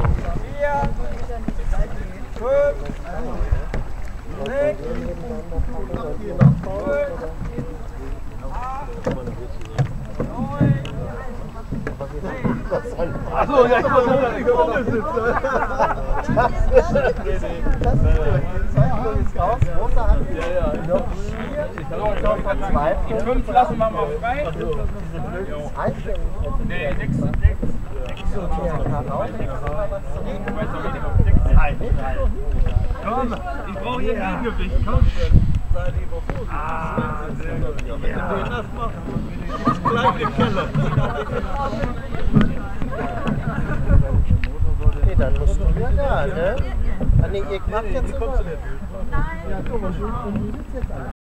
Achso, ja, ich wollte da nicht vorne sitzen. Das ist raus, große Hand. Ja, ja. Noch 4, Die 5 lassen wir mal frei. Nee, nix. Komm, ich brauche hier ein Gegengewicht. Komm. Ah, sehr gut. Wenn wir das machen, gleich im Keller. Nee, dann musst du wieder da, ne? Ah, nee, ihr macht jetzt... Nein. Ja, guck mal, du sitzt jetzt alle.